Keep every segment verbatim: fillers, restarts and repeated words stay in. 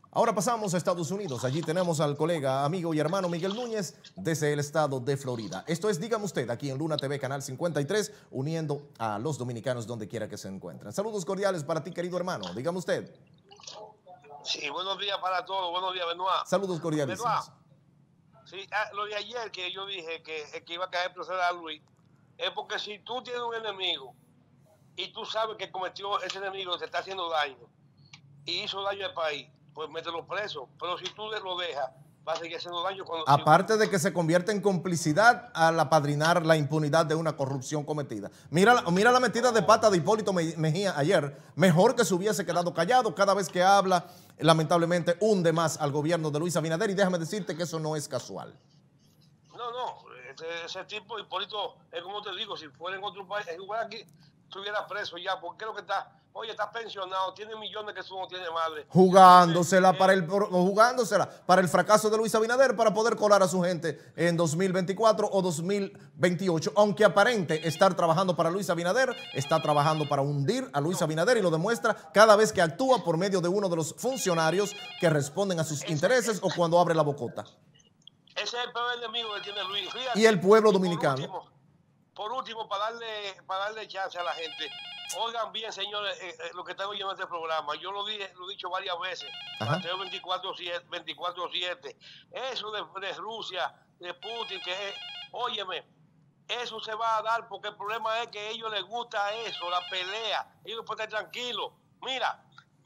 Ahora pasamos a Estados Unidos. Allí tenemos al colega, amigo y hermano Miguel Núñez desde el estado de Florida. Esto es Dígame Usted, aquí en Luna T V, Canal cincuenta y tres, uniendo a los dominicanos donde quiera que se encuentren. Saludos cordiales para ti, querido hermano. Dígame usted. Sí, buenos días para todos. Buenos días, Benoit. Saludos cordiales. Benoit, sí, ah, lo de ayer que yo dije que, que iba a caer proceder a Luis, es porque si tú tienes un enemigo y tú sabes que cometió ese enemigo, te está haciendo daño y hizo daño al país, pues mételo preso. Pero si tú lo dejas, va a seguir haciendo daño. Cuando, Aparte de que se convierte en complicidad al apadrinar la impunidad de una corrupción cometida. Mira, mira la metida de pata de Hipólito Mejía ayer. Mejor que se hubiese quedado callado. Cada vez que habla, lamentablemente, hunde más al gobierno de Luis Abinader. Y déjame decirte que eso no es casual. No, no. Ese, ese tipo, Hipólito, es como te digo, si fuera en otro país, igual aquí, estuviera preso ya. Porque creo que está... Oye, está pensionado, tiene millones que su no tiene madre. Jugándosela para el jugándosela para el fracaso de Luis Abinader para poder colar a su gente en dos mil veinticuatro o dos mil veintiocho. Aunque aparente estar trabajando para Luis Abinader, está trabajando para hundir a Luis Abinader y lo demuestra cada vez que actúa por medio de uno de los funcionarios que responden a sus intereses o cuando abre la bocota. Ese es el peor enemigo que tiene Luis. Fíjate, y el pueblo y dominicano. Por último, por último para, darle, para darle chance a la gente. Oigan bien, señores, eh, eh, lo que están oyendo en este programa. Yo lo, dije, lo he dicho varias veces. Mateo veinticuatro siete. Eso de, de Rusia, de Putin, que es, óyeme, eso se va a dar porque el problema es que a ellos les gusta eso, la pelea. Ellos pueden estar tranquilos. Mira.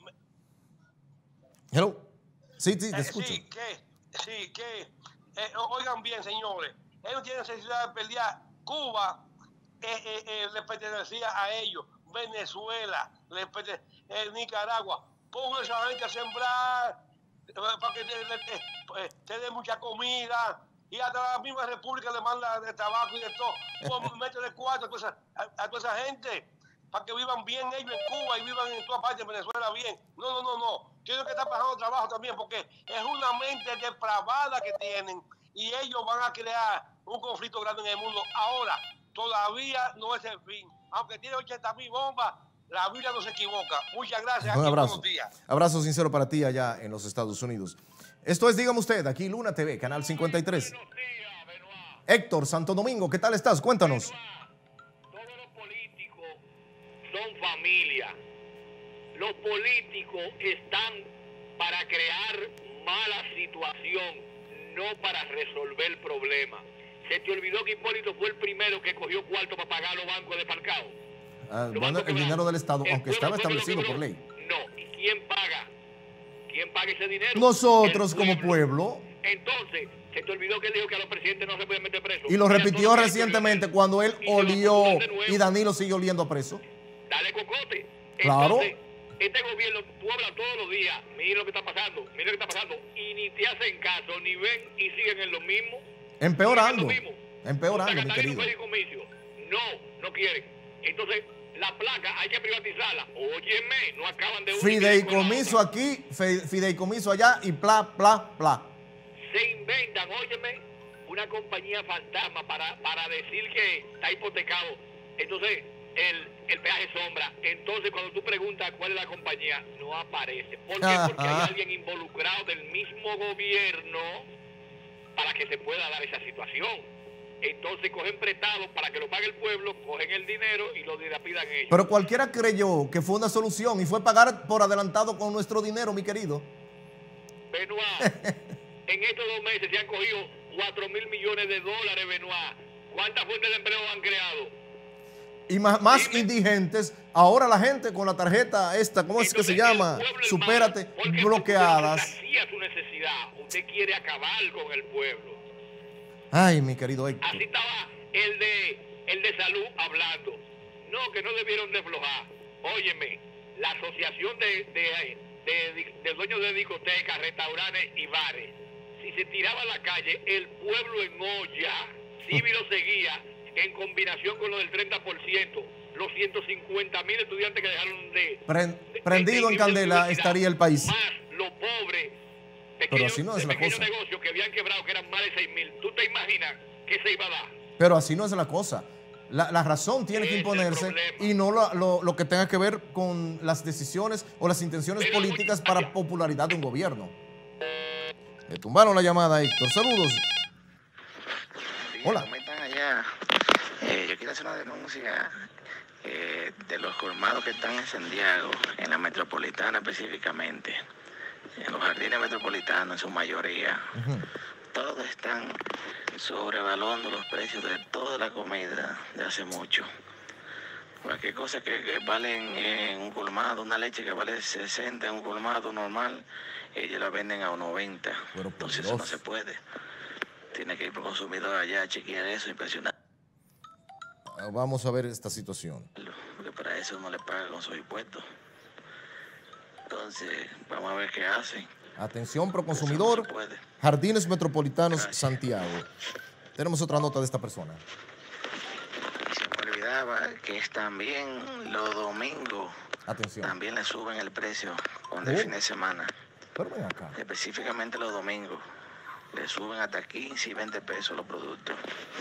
Hello. Sí, sí, te eh, escucho. Sí, que, sí, que, eh, oigan bien, señores. Ellos tienen necesidad de pelear. Cuba eh, eh, eh, les pertenecía a ellos. Venezuela, les pertenecía, eh, Nicaragua. Pongan a esa gente a sembrar eh, para que te, te, te dé mucha comida. Y hasta la misma república le manda de tabaco y de todo. Pues métele cuatro a toda, esa, a, a toda esa gente para que vivan bien ellos en Cuba y vivan en toda parte de Venezuela bien. No, no, no, no. Tienen que estar pasando trabajo también porque es una mente depravada que tienen y ellos van a crear un conflicto grande en el mundo. Ahora, todavía no es el fin. Aunque tiene ochenta mil bombas, la Biblia no se equivoca. Muchas gracias. Un abrazo. Buenos días. Abrazo sincero para ti allá en los Estados Unidos. Esto es Dígame Usted, aquí Luna T V, Canal cincuenta y tres. Buenos días, Benoit. Héctor Santo Domingo, ¿qué tal estás? Cuéntanos. Benoit, todos los políticos son familia. Los políticos están para crear mala situación, no para resolver problemas. ¿Se te olvidó que Hipólito fue el primero que cogió cuarto para pagar los bancos de parcado? Ah, bueno, el dinero del Estado, aunque estaba establecido por ley. No, ¿y quién paga? ¿Quién paga ese dinero? Nosotros como pueblo. Entonces, se te olvidó que él dijo que a los presidentes no se pueden meter presos. Y lo repitió recientemente cuando él olió y Danilo sigue oliendo a preso. Dale cocote. Claro. Entonces, este gobierno, tú hablas todos los días, mira lo que está pasando, mira lo que está pasando, y ni te hacen caso, ni ven y siguen en lo mismo. Empeorando. Siguen en lo mismo. Empeorando, mi querido. No, no quieren. Entonces, la placa hay que privatizarla. Óyeme, no acaban de... Fideicomiso aquí, fideicomiso allá y bla, bla, bla. Se inventan, óyeme, una compañía fantasma para, para decir que está hipotecado. Entonces, el, el peaje sombra. Entonces, cuando tú preguntas cuál es la compañía, no aparece. ¿Por qué? Porque hay alguien involucrado del mismo gobierno para que se pueda dar esa situación. Entonces cogen prestados para que lo pague el pueblo, cogen el dinero y lo dilapidan ellos. Pero cualquiera creyó que fue una solución y fue pagar por adelantado con nuestro dinero, mi querido. Benoit, en estos dos meses se han cogido cuatro mil millones de dólares, Benoit. ¿Cuántas fuentes de empleo han creado? Y más, más indigentes, ahora la gente con la tarjeta esta, ¿cómo es que se llama? Supérate, bloqueadas. Hacía su necesidad. Usted quiere acabar con el pueblo. Ay, mi querido Héctor. Así estaba el de, el de salud hablando. No, que no debieron de aflojar. Óyeme, la asociación de, de, de, de dueños de discotecas, restaurantes y bares, si se tiraba a la calle, el pueblo en olla, Civi lo seguía, en combinación con lo del treinta por ciento, los ciento cincuenta mil estudiantes que dejaron de... Pren, prendido de, de, en candela estaría el país. Más los pobres. Pequeños, pero así no es la cosa. Negocios que habían quebrado, que eran más de seis mil. ¿Tú te imaginas que se iba a dar? Pero así no es la cosa. La, la razón tiene que Ese es el imponerse problema. y no lo, lo- lo que tenga que ver con las decisiones o las intenciones Pero- políticas para popularidad de un gobierno. Le tumbaron la llamada, Héctor. Saludos. Sí, Hola. ¿cómo están allá? Eh, yo quiero hacer una denuncia eh, de los colmados que están en Santiago, en la metropolitana específicamente, en los jardines metropolitanos en su mayoría. Ujú. Todos están sobrevaluando los precios de toda la comida de hace mucho. Cualquier cosa que, que vale en, en un colmado, una leche que vale sesenta en un colmado normal, ellos la venden a noventa. Pero por Entonces eso no Dios. se puede. Tiene que ir por consumidor allá a chequear eso, impresionarlo, Ah, Vamos a ver esta situación. porque para eso no le pagan con sus impuestos. Entonces, vamos a ver qué hacen. Atención, Eso Proconsumidor, no se puede. Jardines Metropolitanos, Gracias. Santiago. Tenemos otra nota de esta persona. Y se me olvidaba que es también los domingos, Atención. también le suben el precio cuando Oh. es fin de semana. Pero ven acá. Específicamente los domingos. Le suben hasta quince y veinte pesos los productos.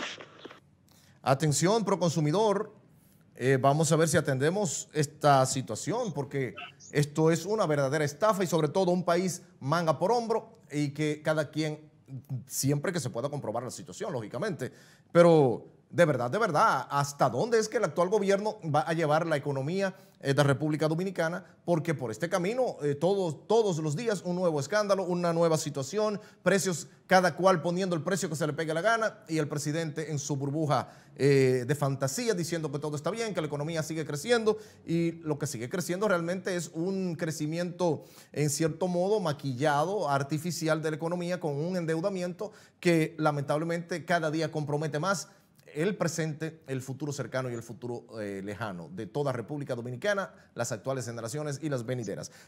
Atención, Proconsumidor. Eh, vamos a ver si atendemos esta situación, porque esto es una verdadera estafa y sobre todo un país manga por hombro y que cada quien, siempre que se pueda comprobar la situación, lógicamente. Pero de verdad, de verdad, ¿hasta dónde es que el actual gobierno va a llevar la economía eh, de República Dominicana? Porque por este camino, eh, todos, todos los días, un nuevo escándalo, una nueva situación, precios, cada cual poniendo el precio que se le pegue la gana y el presidente en su burbuja eh, de fantasía diciendo que todo está bien, que la economía sigue creciendo y lo que sigue creciendo realmente es un crecimiento en cierto modo maquillado, artificial de la economía con un endeudamiento que lamentablemente cada día compromete más el presente, el futuro cercano y el futuro eh, lejano de toda República Dominicana, las actuales generaciones y las venideras.